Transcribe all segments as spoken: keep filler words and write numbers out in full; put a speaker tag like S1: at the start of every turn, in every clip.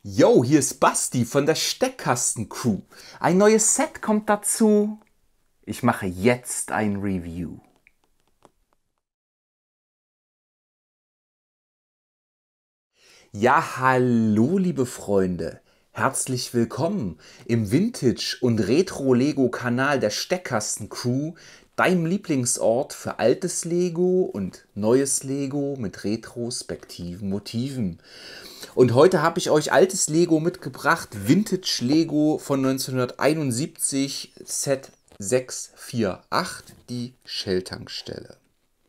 S1: Yo, hier ist Basti von der Steckkasten-Crew. Ein neues Set kommt dazu. Ich mache jetzt ein Review. Ja, hallo liebe Freunde. Herzlich willkommen im Vintage- und Retro-Lego-Kanal der Steckkasten-Crew, deinem Lieblingsort für altes Lego und neues Lego mit retrospektiven Motiven. Und heute habe ich euch altes Lego mitgebracht, Vintage Lego von neunzehnhunderteinundsiebzig, Set sechs vier acht, die Shell-Tankstelle.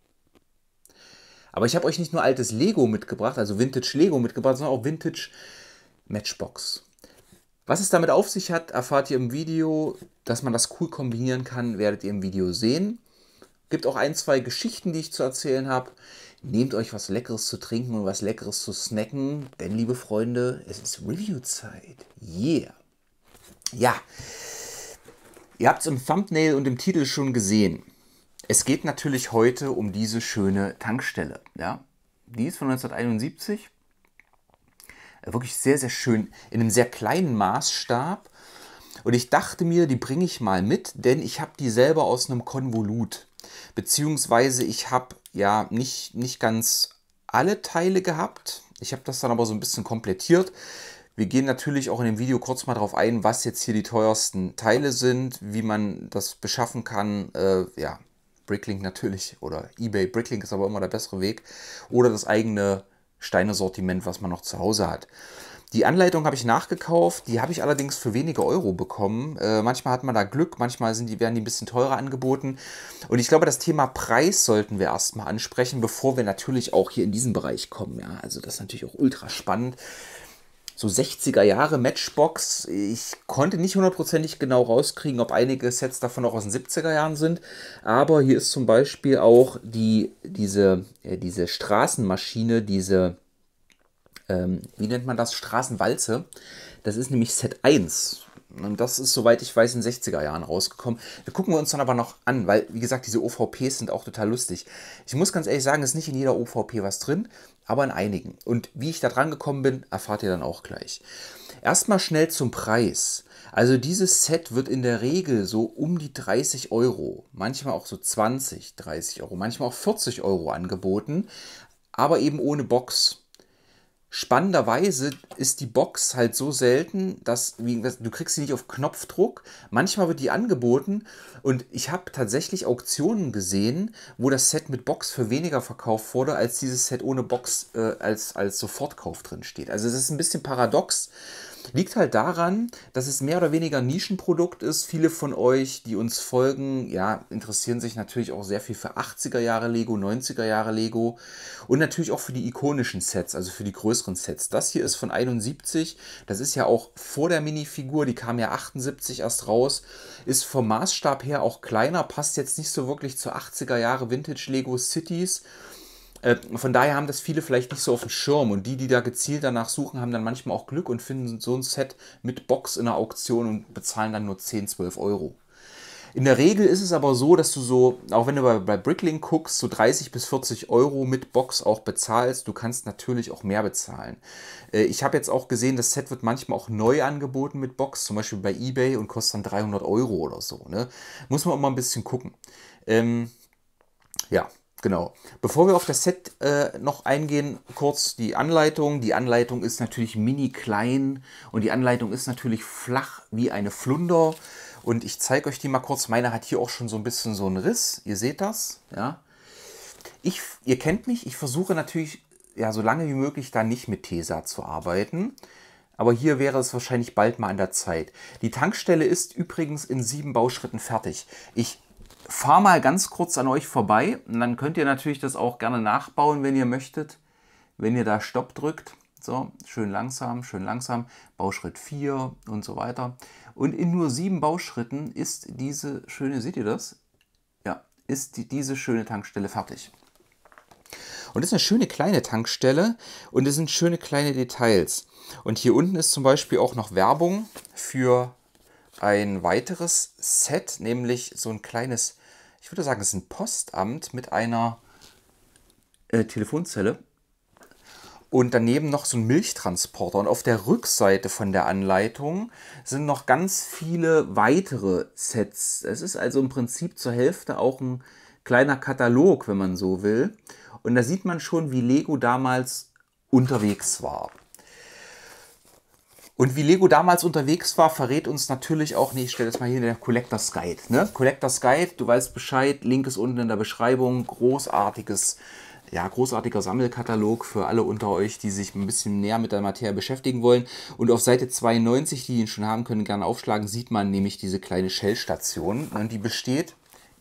S1: Aber ich habe euch nicht nur altes Lego mitgebracht, also Vintage Lego mitgebracht, sondern auch Vintage Matchbox. Was es damit auf sich hat, erfahrt ihr im Video. Dass man das cool kombinieren kann, werdet ihr im Video sehen. Gibt auch ein, zwei Geschichten, die ich zu erzählen habe. Nehmt euch was Leckeres zu trinken und was Leckeres zu snacken, denn, liebe Freunde, es ist Review-Zeit. Yeah! Ja, ihr habt es im Thumbnail und im Titel schon gesehen. Es geht natürlich heute um diese schöne Tankstelle. Ja? Die ist von neunzehnhunderteinundsiebzig. Wirklich sehr, sehr schön, in einem sehr kleinen Maßstab. Und ich dachte mir, die bringe ich mal mit, denn ich habe die selber aus einem Konvolut. Beziehungsweise ich habe ja nicht, nicht ganz alle Teile gehabt. Ich habe das dann aber so ein bisschen komplettiert. Wir gehen natürlich auch in dem Video kurz mal darauf ein, was jetzt hier die teuersten Teile sind, wie man das beschaffen kann. Äh, ja, Bricklink natürlich oder eBay. Bricklink ist aber immer der bessere Weg. Oder das eigene Steinesortiment, was man noch zu Hause hat. Die Anleitung habe ich nachgekauft, die habe ich allerdings für wenige Euro bekommen. Äh, manchmal hat man da Glück, manchmal sind die, werden die ein bisschen teurer angeboten. Und ich glaube, das Thema Preis sollten wir erstmal ansprechen, bevor wir natürlich auch hier in diesen Bereich kommen. Ja, also das ist natürlich auch ultra spannend. So sechziger Jahre Matchbox. Ich konnte nicht hundertprozentig genau rauskriegen, ob einige Sets davon auch aus den siebziger Jahren sind. Aber hier ist zum Beispiel auch die, diese, äh, diese Straßenmaschine, diese ähm, wie nennt man das? Straßenwalze. Das ist nämlich Set eins. Und das ist, soweit ich weiß, in den sechziger Jahren rausgekommen. Da gucken wir uns dann aber noch an, weil, wie gesagt, diese O V Ps sind auch total lustig. Ich muss ganz ehrlich sagen, es ist nicht in jeder O V P was drin, aber in einigen. Und wie ich da dran gekommen bin, erfahrt ihr dann auch gleich. Erstmal schnell zum Preis. Also dieses Set wird in der Regel so um die dreißig Euro, manchmal auch so zwanzig, dreißig Euro, manchmal auch vierzig Euro angeboten, aber eben ohne Box. Spannenderweise ist die Box halt so selten, dass wie, du kriegst sie nicht auf Knopfdruck. Manchmal wird die angeboten und ich habe tatsächlich Auktionen gesehen, wo das Set mit Box für weniger verkauft wurde, als dieses Set ohne Box äh, als, als Sofortkauf drin steht. Also es ist ein bisschen paradox. Liegt halt daran, dass es mehr oder weniger ein Nischenprodukt ist. Viele von euch, die uns folgen, ja, interessieren sich natürlich auch sehr viel für achtziger Jahre Lego, neunziger Jahre Lego und natürlich auch für die ikonischen Sets, also für die größeren Sets. Das hier ist von einundsiebzig, das ist ja auch vor der Minifigur, die kam ja achtundsiebzig erst raus, ist vom Maßstab her auch kleiner, passt jetzt nicht so wirklich zu achtziger Jahre Vintage Lego Cities. Äh, Von daher haben das viele vielleicht nicht so auf dem Schirm und die, die da gezielt danach suchen, haben dann manchmal auch Glück und finden so ein Set mit Box in der Auktion und bezahlen dann nur zehn, zwölf Euro. In der Regel ist es aber so, dass du so, auch wenn du bei, bei Bricklink guckst, so dreißig bis vierzig Euro mit Box auch bezahlst. Du kannst natürlich auch mehr bezahlen. Äh, Ich habe jetzt auch gesehen, das Set wird manchmal auch neu angeboten mit Box, zum Beispiel bei eBay und kostet dann dreihundert Euro oder so. Ne? Muss man immer ein bisschen gucken. Ähm, ja, genau. Bevor wir auf das Set äh, noch eingehen, kurz die Anleitung. Die Anleitung ist natürlich mini klein und die Anleitung ist natürlich flach wie eine Flunder. Und ich zeige euch die mal kurz. Meine hat hier auch schon so ein bisschen so einen Riss. Ihr seht das, ja. Ich, ihr kennt mich, ich versuche natürlich, ja, so lange wie möglich da nicht mit Tesa zu arbeiten. Aber hier wäre es wahrscheinlich bald mal an der Zeit. Die Tankstelle ist übrigens in sieben Bauschritten fertig. Ich fahre mal ganz kurz an euch vorbei und dann könnt ihr natürlich das auch gerne nachbauen, wenn ihr möchtet. Wenn ihr da Stopp drückt, so, schön langsam, schön langsam, Bauschritt vier und so weiter. Und in nur sieben Bauschritten ist diese schöne, seht ihr das? Ja, ist die, diese schöne Tankstelle fertig. Und das ist eine schöne kleine Tankstelle und es sind schöne kleine Details. Und hier unten ist zum Beispiel auch noch Werbung für ein weiteres Set, nämlich so ein kleines, ich würde sagen, es ist ein Postamt mit einer äh, Telefonzelle. und daneben noch so ein Milchtransporter. Und auf der Rückseite von der Anleitung sind noch ganz viele weitere Sets. Es ist also im Prinzip zur Hälfte auch ein kleiner Katalog, wenn man so will. Und da sieht man schon, wie Lego damals unterwegs war. Und wie Lego damals unterwegs war, verrät uns natürlich auch, nee, ich stelle das mal hier in der Collectors Guide. Ne? Collectors Guide, du weißt Bescheid, Link ist unten in der Beschreibung, großartiges, ja, großartiger Sammelkatalog für alle unter euch, die sich ein bisschen näher mit der Materie beschäftigen wollen. Und auf Seite zweiundneunzig, die ihn schon haben können, gerne aufschlagen, sieht man nämlich diese kleine Shell-Station. Und die besteht,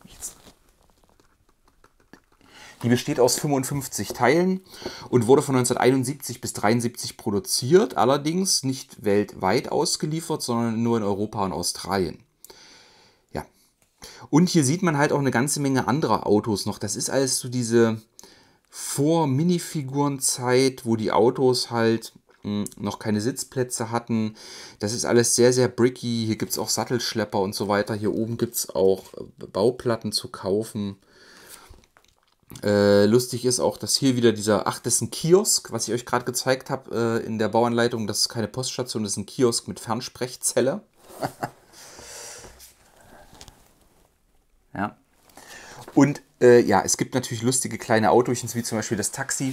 S1: die besteht aus fünfundfünfzig Teilen und wurde von neunzehnhunderteinundsiebzig bis dreiundsiebzig produziert, allerdings nicht weltweit ausgeliefert, sondern nur in Europa und Australien. Ja. Und hier sieht man halt auch eine ganze Menge anderer Autos noch. Das ist alles so diese Vor-Minifiguren-Zeit, wo die Autos halt mh, noch keine Sitzplätze hatten. Das ist alles sehr, sehr bricky. Hier gibt es auch Sattelschlepper und so weiter. Hier oben gibt es auch Bauplatten zu kaufen. Äh, lustig ist auch, dass hier wieder dieser, ach, das ist ein Kiosk, was ich euch gerade gezeigt habe äh, in der Bauanleitung. Das ist keine Poststation, das ist ein Kiosk mit Fernsprechzelle. Ja. Und äh, ja, es gibt natürlich lustige kleine Autochen, wie zum Beispiel das Taxi.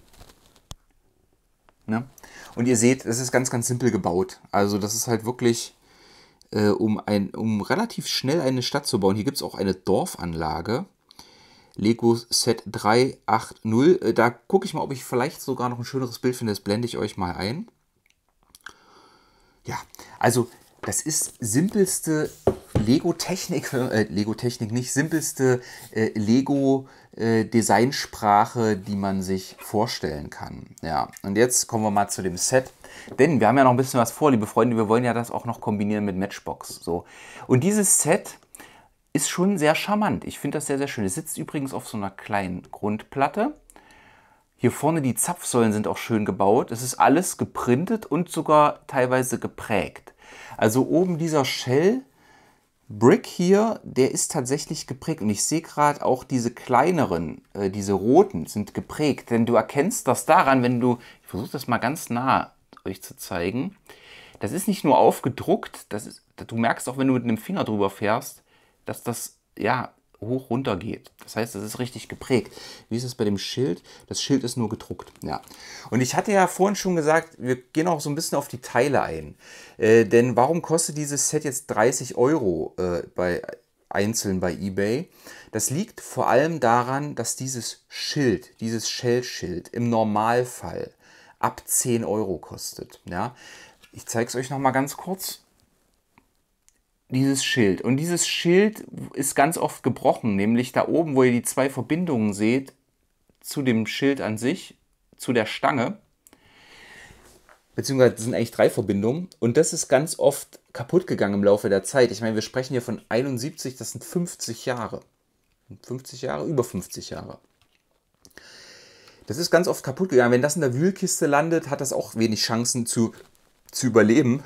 S1: Ne? Und ihr seht, das ist ganz, ganz simpel gebaut. Also das ist halt wirklich, äh, um, ein, um relativ schnell eine Stadt zu bauen. Hier gibt es auch eine Dorfanlage. Lego Set drei acht null. Da gucke ich mal, ob ich vielleicht sogar noch ein schöneres Bild finde. Das blende ich euch mal ein. Ja, also das ist simpelste Lego-Technik, äh, Lego-Technik nicht, simpelste äh, Lego-Designsprache, äh, die man sich vorstellen kann. Ja, und jetzt kommen wir mal zu dem Set. Denn wir haben ja noch ein bisschen was vor, liebe Freunde. Wir wollen ja das auch noch kombinieren mit Matchbox. So. Und dieses Set ist schon sehr charmant. Ich finde das sehr, sehr schön. Es sitzt übrigens auf so einer kleinen Grundplatte. Hier vorne die Zapfsäulen sind auch schön gebaut. Es ist alles geprintet und sogar teilweise geprägt. Also oben dieser Shell Brick hier, der ist tatsächlich geprägt. Und ich sehe gerade auch diese kleineren, äh, diese roten sind geprägt. Denn du erkennst das daran, wenn du, ich versuche das mal ganz nah euch zu zeigen. Das ist nicht nur aufgedruckt, das ist, du merkst auch, wenn du mit einem Finger drüber fährst, dass das ja hoch runter geht. Das heißt, das ist richtig geprägt. Wie ist es bei dem Schild? Das Schild ist nur gedruckt. Ja. Und ich hatte ja vorhin schon gesagt, wir gehen auch so ein bisschen auf die Teile ein. Äh, denn warum kostet dieses Set jetzt dreißig Euro äh, bei, einzeln bei eBay? Das liegt vor allem daran, dass dieses Schild, dieses Shell-Schild im Normalfall ab zehn Euro kostet. Ja. Ich zeige es euch noch mal ganz kurz. Dieses Schild. Und dieses Schild ist ganz oft gebrochen, nämlich da oben, wo ihr die zwei Verbindungen seht, zu dem Schild an sich, zu der Stange. Beziehungsweise das sind eigentlich drei Verbindungen. Und das ist ganz oft kaputt gegangen im Laufe der Zeit. Ich meine, wir sprechen hier von einundsiebzig, das sind fünfzig Jahre. fünfzig Jahre? Über fünfzig Jahre. Das ist ganz oft kaputt gegangen. Wenn das in der Wühlkiste landet, hat das auch wenig Chancen zu, zu überleben.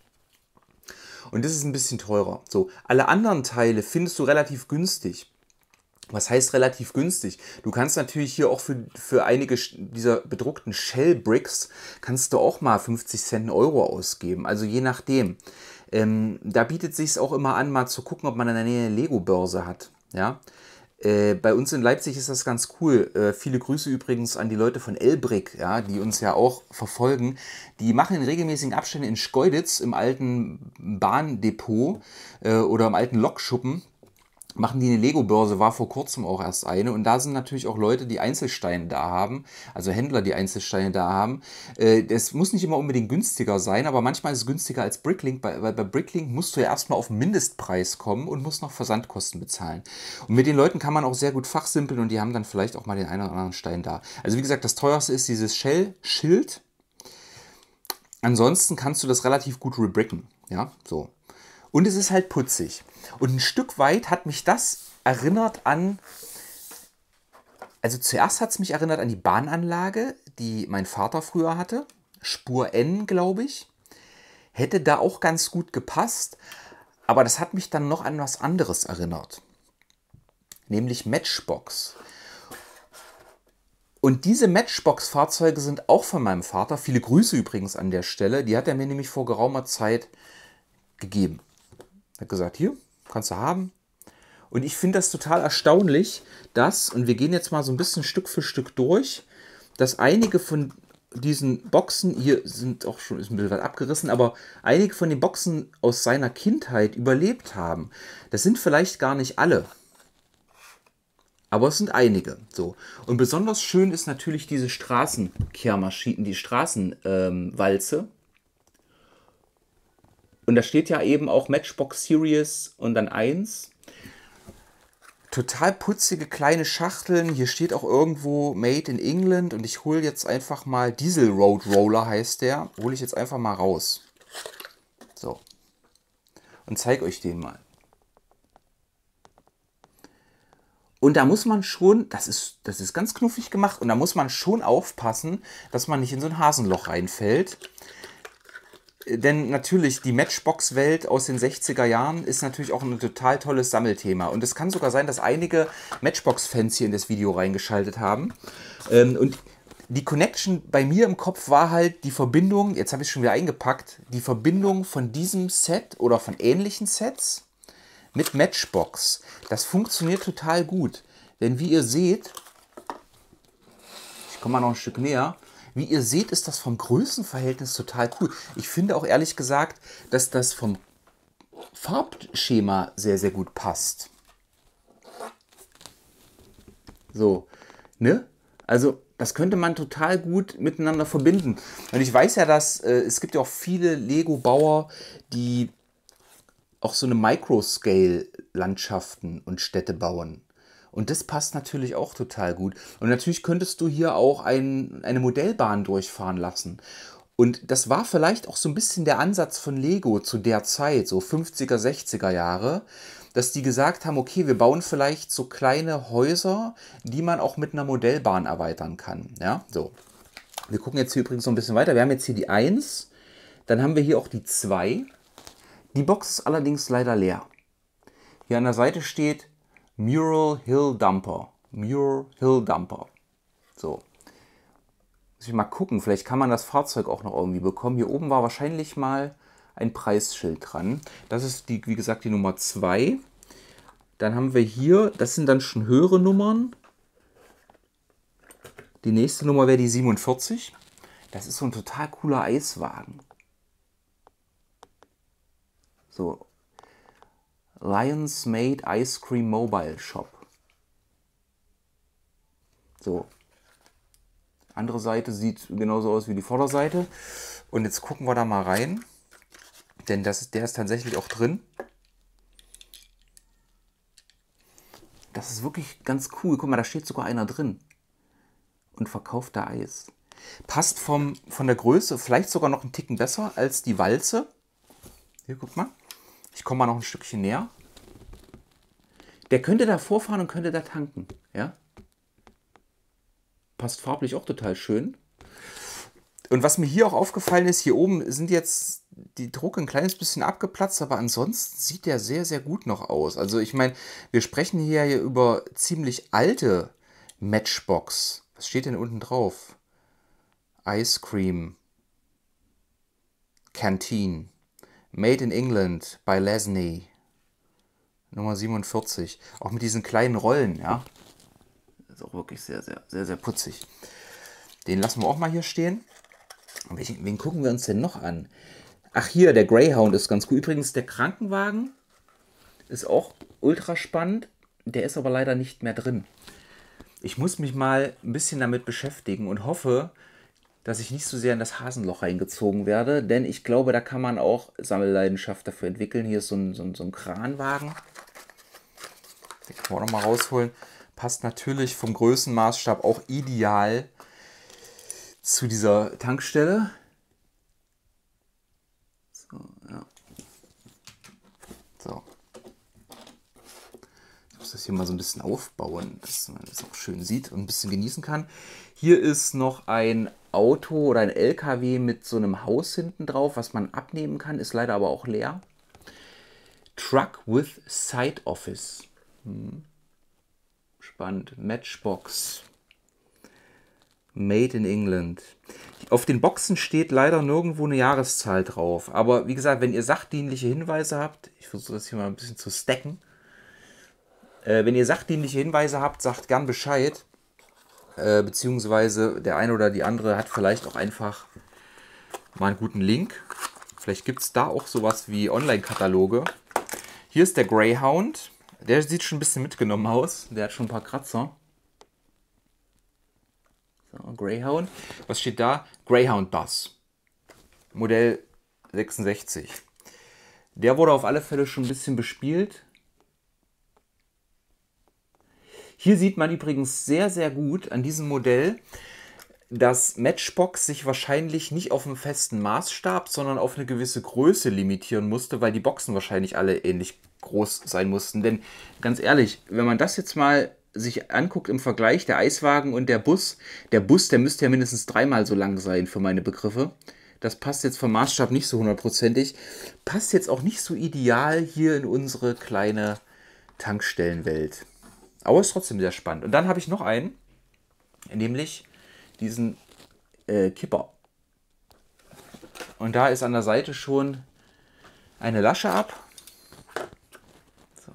S1: Und das ist ein bisschen teurer. So, alle anderen Teile findest du relativ günstig. Was heißt relativ günstig? Du kannst natürlich hier auch für, für einige dieser bedruckten Shell Bricks kannst du auch mal fünfzig Cent Euro ausgeben. Also je nachdem. Ähm, da bietet es sich auch immer an, mal zu gucken, ob man in der Nähe eine Lego-Börse hat. Ja? Äh, bei uns in Leipzig ist das ganz cool. Äh, viele Grüße übrigens an die Leute von Elbrick, ja, die uns ja auch verfolgen. Die machen in regelmäßigen Abständen in Schkeuditz im alten Bahndepot äh, oder im alten Lokschuppen. Machen die eine Lego-Börse, war vor kurzem auch erst eine. Und da sind natürlich auch Leute, die Einzelsteine da haben, also Händler, die Einzelsteine da haben. Äh, das muss nicht immer unbedingt günstiger sein, aber manchmal ist es günstiger als Bricklink, weil bei Bricklink musst du ja erstmal auf den Mindestpreis kommen und musst noch Versandkosten bezahlen. Und mit den Leuten kann man auch sehr gut fachsimpeln und die haben dann vielleicht auch mal den einen oder anderen Stein da. Also wie gesagt, das teuerste ist dieses Shell-Schild. Ansonsten kannst du das relativ gut rebricken. Ja, so. Und es ist halt putzig. Und ein Stück weit hat mich das erinnert an, also zuerst hat es mich erinnert an die Bahnanlage, die mein Vater früher hatte. Spur N, glaube ich. Hätte da auch ganz gut gepasst. Aber das hat mich dann noch an was anderes erinnert. Nämlich Matchbox. Und diese Matchbox-Fahrzeuge sind auch von meinem Vater. Viele Grüße übrigens an der Stelle. Die hat er mir nämlich vor geraumer Zeit gegeben. Er hat gesagt, hier, kannst du haben. Und ich finde das total erstaunlich, dass, und wir gehen jetzt mal so ein bisschen Stück für Stück durch, dass einige von diesen Boxen, hier sind auch schon, ist ein bisschen was abgerissen, aber einige von den Boxen aus seiner Kindheit überlebt haben. Das sind vielleicht gar nicht alle. Aber es sind einige. So. Und besonders schön ist natürlich diese Straßenkehrmaschinen, die Straßenwalze. Ähm, und da steht ja eben auch Matchbox Series und dann eins. Total putzige kleine Schachteln. Hier steht auch irgendwo Made in England. Und ich hole jetzt einfach mal Diesel Road Roller heißt der. Hole ich jetzt einfach mal raus. So. Und zeige euch den mal. Und da muss man schon, das ist, das ist ganz knuffig gemacht, und da muss man schon aufpassen, dass man nicht in so ein Hasenloch reinfällt. Denn natürlich, die Matchbox-Welt aus den sechziger Jahren ist natürlich auch ein total tolles Sammelthema. Und es kann sogar sein, dass einige Matchbox-Fans hier in das Video reingeschaltet haben. Und die Connection bei mir im Kopf war halt die Verbindung, jetzt habe ich es schon wieder eingepackt, die Verbindung von diesem Set oder von ähnlichen Sets mit Matchbox. Das funktioniert total gut. Denn wie ihr seht, ich komme mal noch ein Stück näher, wie ihr seht, ist das vom Größenverhältnis total cool. Ich finde auch ehrlich gesagt, dass das vom Farbschema sehr, sehr gut passt. So, ne? Also, das könnte man total gut miteinander verbinden. Und ich weiß ja, dass äh, es gibt ja auch viele Lego-Bauer, die auch so eine Microscale-Landschaften und Städte bauen. Und das passt natürlich auch total gut. Und natürlich könntest du hier auch ein, eine Modellbahn durchfahren lassen. Und das war vielleicht auch so ein bisschen der Ansatz von Lego zu der Zeit, so fünfziger, sechziger Jahre, dass die gesagt haben, okay, wir bauen vielleicht so kleine Häuser, die man auch mit einer Modellbahn erweitern kann. Ja, so. Wir gucken jetzt hier übrigens noch ein bisschen weiter. Wir haben jetzt hier die eins, dann haben wir hier auch die zwei. Die Box ist allerdings leider leer. Hier an der Seite steht Mural Hill Dumper. Mural Hill Dumper. So. Muss ich mal gucken, vielleicht kann man das Fahrzeug auch noch irgendwie bekommen. Hier oben war wahrscheinlich mal ein Preisschild dran. Das ist, die, wie gesagt, die Nummer zwei. Dann haben wir hier, das sind dann schon höhere Nummern. Die nächste Nummer wäre die siebenundvierzig. Das ist so ein total cooler Eiswagen. So. Lions Made Ice Cream Mobile Shop. So. Andere Seite sieht genauso aus wie die Vorderseite. Und jetzt gucken wir da mal rein. Denn das ist, der ist tatsächlich auch drin. Das ist wirklich ganz cool. Guck mal, da steht sogar einer drin. Und verkauft da Eis. Passt vom, von der Größe vielleicht sogar noch einen Ticken besser als die Walze. Hier, guck mal. Ich komme mal noch ein Stückchen näher. Der könnte da vorfahren und könnte da tanken. Ja? Passt farblich auch total schön. Und was mir hier auch aufgefallen ist, hier oben sind jetzt die Drucke ein kleines bisschen abgeplatzt, aber ansonsten sieht der sehr, sehr gut noch aus. Also ich meine, wir sprechen hier, hier über ziemlich alte Matchbox. Was steht denn unten drauf? Ice Cream Canteen. Made in England by Lesney. Nummer siebenundvierzig. Auch mit diesen kleinen Rollen, ja. Das ist auch wirklich sehr, sehr, sehr, sehr putzig. Den lassen wir auch mal hier stehen. Und welchen, wen gucken wir uns denn noch an? Ach hier, der Greyhound ist ganz cool. Übrigens, der Krankenwagen ist auch ultra spannend. Der ist aber leider nicht mehr drin. Ich muss mich mal ein bisschen damit beschäftigen und hoffe, dass ich nicht so sehr in das Hasenloch reingezogen werde, denn ich glaube, da kann man auch Sammelleidenschaft dafür entwickeln. Hier ist so ein, so ein, so ein Kranwagen. Den können wir auch noch mal rausholen. Passt natürlich vom Größenmaßstab auch ideal zu dieser Tankstelle. So, ja. So. Ich muss das hier mal so ein bisschen aufbauen, dass man das auch schön sieht und ein bisschen genießen kann. Hier ist noch ein Auto oder ein L K W mit so einem Haus hinten drauf, was man abnehmen kann, ist leider aber auch leer. Truck with Side Office. Hm. Spannend. Matchbox. Made in England. Auf den Boxen steht leider nirgendwo eine Jahreszahl drauf. Aber wie gesagt, wenn ihr sachdienliche Hinweise habt, ich versuche das hier mal ein bisschen zu stacken. Äh, wenn ihr sachdienliche Hinweise habt, sagt gern Bescheid. Äh, beziehungsweise der eine oder die andere hat vielleicht auch einfach mal einen guten Link. Vielleicht gibt es da auch sowas wie Online-Kataloge. Hier ist der Greyhound. Der sieht schon ein bisschen mitgenommen aus. Der hat schon ein paar Kratzer. So, Greyhound. Was steht da? Greyhound Bus. Modell sechsundsechzig. Der wurde auf alle Fälle schon ein bisschen bespielt. Hier sieht man übrigens sehr, sehr gut an diesem Modell, dass Matchbox sich wahrscheinlich nicht auf einen festen Maßstab, sondern auf eine gewisse Größe limitieren musste, weil die Boxen wahrscheinlich alle ähnlich groß sein mussten. Denn ganz ehrlich, wenn man das jetzt mal sich anguckt im Vergleich, der Eiswagen und der Bus, der Bus, der müsste ja mindestens dreimal so lang sein für meine Begriffe. Das passt jetzt vom Maßstab nicht so hundertprozentig. Passt jetzt auch nicht so ideal hier in unsere kleine Tankstellenwelt. Aber ist trotzdem sehr spannend. Und dann habe ich noch einen, nämlich diesen äh, Kipper. Und da ist an der Seite schon eine Lasche ab. So.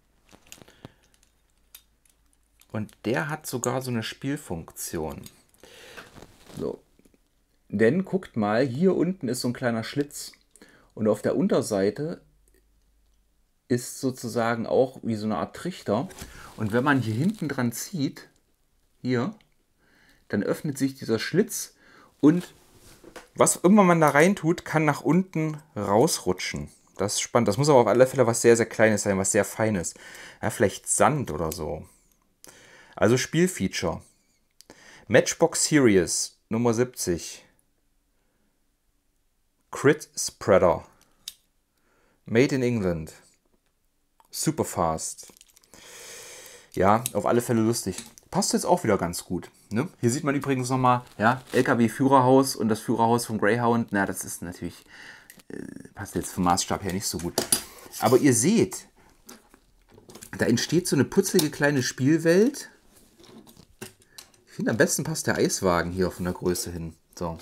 S1: Und der hat sogar so eine Spielfunktion. So. Denn guckt mal, hier unten ist so ein kleiner Schlitz. Und auf der Unterseite ist sozusagen auch wie so eine Art Trichter. Und wenn man hier hinten dran zieht, hier, dann öffnet sich dieser Schlitz und was immer man da rein tut, kann nach unten rausrutschen. Das ist spannend. Das muss aber auf alle Fälle was sehr, sehr Kleines sein, was sehr Feines. Ja, vielleicht Sand oder so. Also Spielfeature. Matchbox Series Nummer siebzig. Crit Spreader. Made in England. Super fast. Ja, auf alle Fälle lustig. Passt jetzt auch wieder ganz gut. Ne? Hier sieht man übrigens nochmal, ja, L K W-Führerhaus und das Führerhaus vom Greyhound. Na, das ist natürlich, äh, passt jetzt vom Maßstab her nicht so gut. Aber ihr seht, da entsteht so eine putzelige kleine Spielwelt. Ich finde, am besten passt der Eiswagen hier von der Größe hin. So.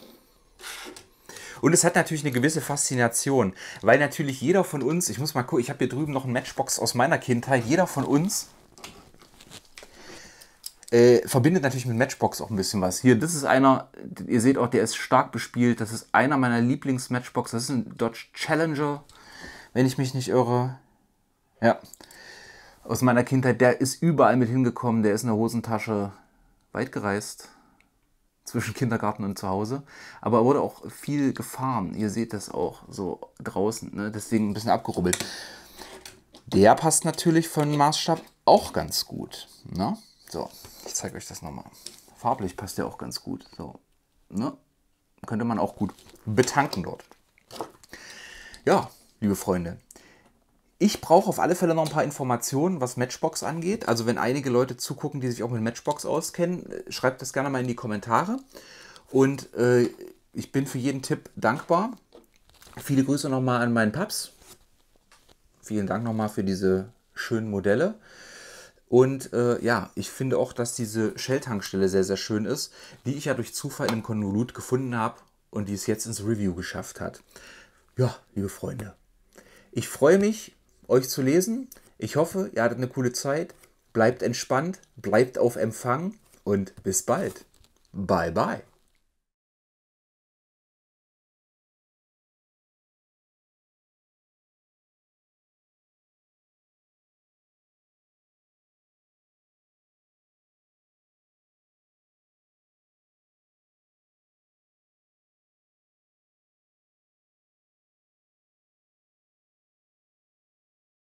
S1: Und es hat natürlich eine gewisse Faszination, weil natürlich jeder von uns, ich muss mal gucken, ich habe hier drüben noch ein Matchbox aus meiner Kindheit, jeder von uns äh, verbindet natürlich mit Matchbox auch ein bisschen was. Hier, das ist einer, ihr seht auch, der ist stark bespielt, das ist einer meiner Lieblings-Matchbox, das ist ein Dodge Challenger, wenn ich mich nicht irre. Ja, aus meiner Kindheit, der ist überall mit hingekommen, der ist in der Hosentasche weit gereist. Zwischen Kindergarten und zu Hause. Aber er wurde auch viel gefahren. Ihr seht das auch so draußen. Ne? Deswegen ein bisschen abgerubbelt. Der passt natürlich von Maßstab auch ganz gut. Ne? So, ich zeige euch das nochmal. Farblich passt der auch ganz gut. So, ne? Könnte man auch gut betanken dort. Ja, liebe Freunde. Ich brauche auf alle Fälle noch ein paar Informationen, was Matchbox angeht. Also wenn einige Leute zugucken, die sich auch mit Matchbox auskennen, schreibt das gerne mal in die Kommentare. Und äh, ich bin für jeden Tipp dankbar. Viele Grüße nochmal an meinen Paps. Vielen Dank nochmal für diese schönen Modelle. Und äh, ja, ich finde auch, dass diese Shell-Tankstelle sehr, sehr schön ist, die ich ja durch Zufall in einem Konvolut gefunden habe und die es jetzt ins Review geschafft hat. Ja, liebe Freunde, ich freue mich, euch zu lesen. Ich hoffe, ihr hattet eine coole Zeit. Bleibt entspannt, bleibt auf Empfang und bis bald. Bye, bye.